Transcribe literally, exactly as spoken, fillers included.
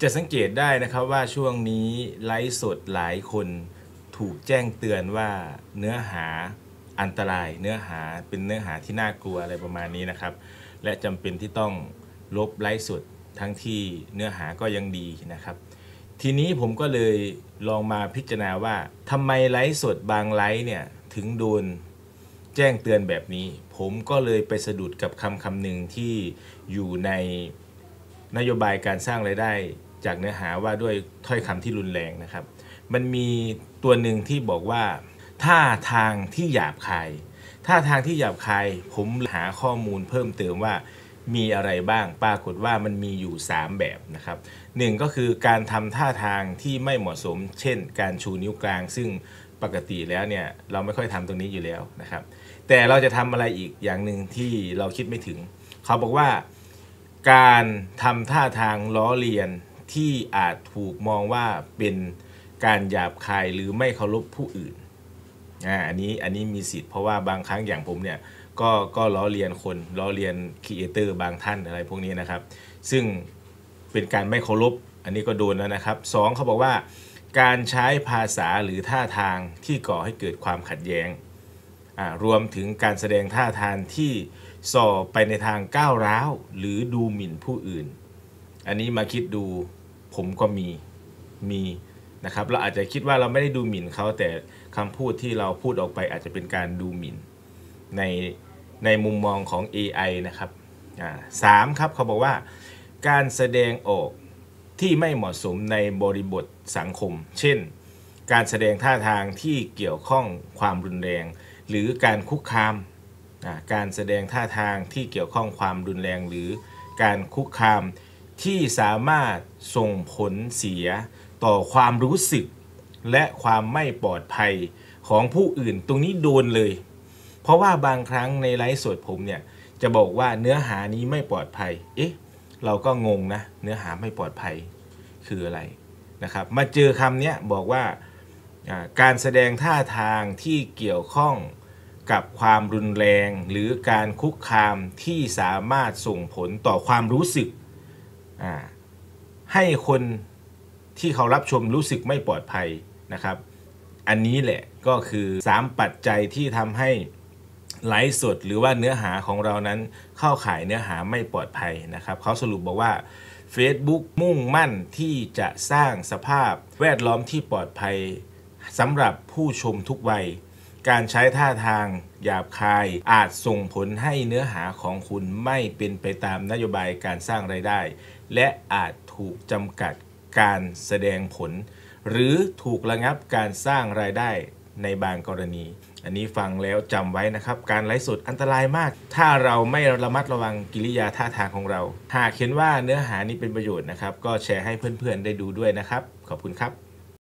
จะสังเกตได้นะครับว่าช่วงนี้ไลฟ์สดหลายคนถูกแจ้งเตือนว่าเนื้อหาอันตรายเนื้อหาเป็นเนื้อหาที่น่ากลัวอะไรประมาณนี้นะครับและจำเป็นที่ต้องลบไลฟ์สดทั้งที่เนื้อหาก็ยังดีนะครับทีนี้ผมก็เลยลองมาพิจารณาว่าทำไมไลฟ์สดบางไลฟ์เนี่ยถึงโดนแจ้งเตือนแบบนี้ผมก็เลยไปสะดุดกับคำคำหนึ่งที่อยู่ในนโยบายการสร้างรายได้จากเนื้อหาว่าด้วยถ้อยคำที่รุนแรงนะครับมันมีตัวหนึ่งที่บอกว่าท่าทางที่หยาบคายท่าทางที่หยาบคายผมหาข้อมูลเพิ่มเติมว่ามีอะไรบ้างปรากฏว่ามันมีอยู่สามแบบนะครับหนึ่งก็คือการทำท่าทางที่ไม่เหมาะสมเช่นการชูนิ้วกลางซึ่งปกติแล้วเนี่ยเราไม่ค่อยทำตรงนี้อยู่แล้วนะครับแต่เราจะทำอะไรอีกอย่างหนึ่งที่เราคิดไม่ถึงเขาบอกว่าการทำท่าทางล้อเลียนที่อาจถูกมองว่าเป็นการหยาบคายหรือไม่เคารพผู้อื่นอ่าอันนี้อันนี้มีสิทธิ์เพราะว่าบางครั้งอย่างผมเนี่ยก็ก็ล้อเลียนคนล้อเลียนครีเอเตอร์บางท่านอะไรพวกนี้นะครับซึ่งเป็นการไม่เคารพอันนี้ก็โดนแล้วนะครับสองเขาบอกว่าการใช้ภาษาหรือท่าทางที่ก่อให้เกิดความขัดแย้งอ่ารวมถึงการแสดงท่าทางที่ส่อไปในทางก้าวร้าวหรือดูหมิ่นผู้อื่นอันนี้มาคิดดูผมก็มีมีนะครับเราอาจจะคิดว่าเราไม่ได้ดูหมิ่นเขาแต่คำพูดที่เราพูดออกไปอาจจะเป็นการดูหมิ่นในในมุมมองของ เอ ไอ นะครับอ่าสามครับเขาบอกว่าการแสดงออกที่ไม่เหมาะสมในบริบทสังคมเช่นการแสดงท่าทางที่เกี่ยวข้องความรุนแรงหรือการคุกคามการแสดงท่าทางที่เกี่ยวข้องความรุนแรงหรือการคุกคามที่สามารถส่งผลเสียต่อความรู้สึกและความไม่ปลอดภัยของผู้อื่นตรงนี้โดนเลยเพราะว่าบางครั้งในไลฟ์สดผมเนี่ยจะบอกว่าเนื้อหานี้ไม่ปลอดภัยเอ๊ะเราก็งงนะเนื้อหาไม่ปลอดภัยคืออะไรนะครับมาเจอคำนี้บอกว่าการแสดงท่าทางที่เกี่ยวข้องกับความรุนแรงหรือการคุกคามที่สามารถส่งผลต่อความรู้สึกให้คนที่เขารับชมรู้สึกไม่ปลอดภัยนะครับอันนี้แหละก็คือสามปัจจัยที่ทำให้ไลฟ์สดหรือว่าเนื้อหาของเรานั้นเข้าข่ายเนื้อหาไม่ปลอดภัยนะครับเขาสรุปบอกว่า Facebook มุ่งมั่นที่จะสร้างสภาพแวดล้อมที่ปลอดภัยสำหรับผู้ชมทุกวัยการใช้ท่าทางหยาบคายอาจส่งผลให้เนื้อหาของคุณไม่เป็นไปตามนโยบายการสร้างรายได้และอาจถูกจำกัดการแสดงผลหรือถูกระงับการสร้างรายได้ในบางกรณีอันนี้ฟังแล้วจำไว้นะครับการไลฟ์สดอันตรายมากถ้าเราไม่ระมัดระวังกิริยาท่าทางของเราหากเห็นว่าเนื้อหานี้เป็นประโยชน์นะครับก็แชร์ให้เพื่อนๆได้ดูด้วยนะครับขอบคุณครับ